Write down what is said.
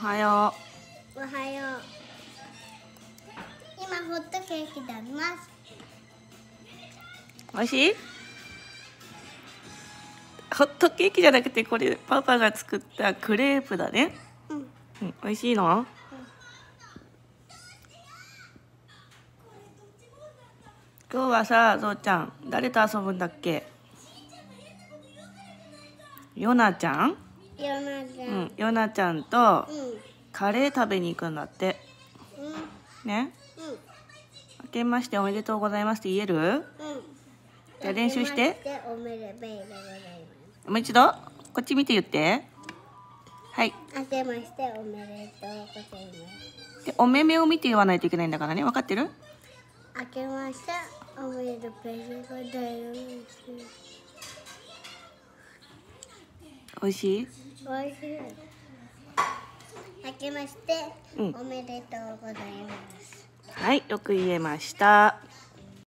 はよおはよう。今ホットケーキ食べます。 う。おいしい？ホットケーキじゃなくてこれパパが作ったクレープだね。 うん。 おいしいの？今日はさ、ぞうちゃん誰と遊ぶんだっけ？ヨナちゃん？ ヨナちゃん。 ヨナちゃんとうん。 カレー食べに行くんだって。ね？明けましておめでとうございますって言える？じゃあ練習して。 おめでとうございます。 もう一度こっち見て言って。はい。 明けましておめでとうございます。 でお目目を見て言わないといけないんだからね。分かってる？ 明けましておめでとうございます。 おいしい？ おいしい。明けましておめでとうございます。 はい、よく言えました。